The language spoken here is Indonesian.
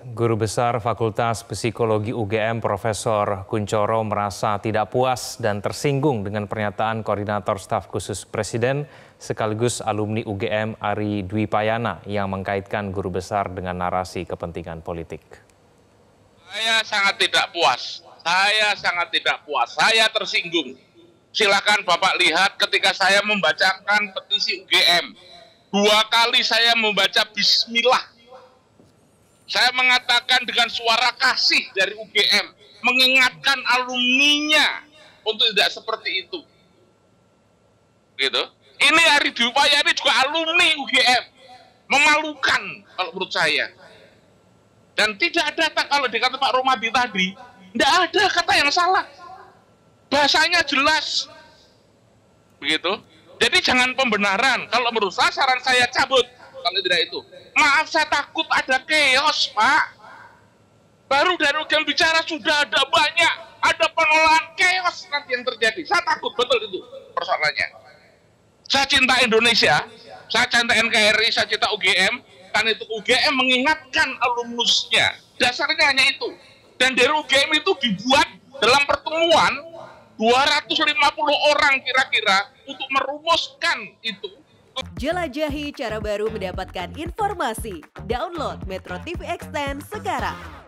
Guru Besar Fakultas Psikologi UGM Profesor Kunchoro merasa tidak puas dan tersinggung dengan pernyataan Koordinator Staf Khusus Presiden sekaligus alumni UGM Ari Dwi Payana yang mengkaitkan guru besar dengan narasi kepentingan politik. Saya sangat tidak puas. Saya tersinggung. Silakan Bapak lihat ketika saya membacakan petisi UGM. 2 kali saya membaca bismillah. Saya mengatakan dengan suara kasih dari UGM, mengingatkan alumninya untuk tidak seperti itu. Gitu. Ini Ari Dwi Payana juga alumni UGM. Memalukan kalau menurut saya. Dan tidak ada, kalau dikata Pak Romadi tadi, tidak ada kata yang salah. Bahasanya jelas. Begitu. Jadi jangan pembenaran. Kalau menurut saya, saran saya cabut. Kalau tidak itu. Maaf, saya takut ada chaos, Pak. Baru dari UGM bicara sudah ada banyak. Ada penolakan, chaos nanti yang terjadi. Saya takut, betul itu persoalannya. Saya cinta Indonesia. Saya cinta NKRI, saya cinta UGM. Kan itu UGM mengingatkan alumnusnya. Dasarnya hanya itu. Dan dari UGM itu dibuat dalam pertemuan 250 orang kira-kira untuk merumuskan itu. Jelajahi cara baru mendapatkan informasi. Download Metro TV Extend sekarang.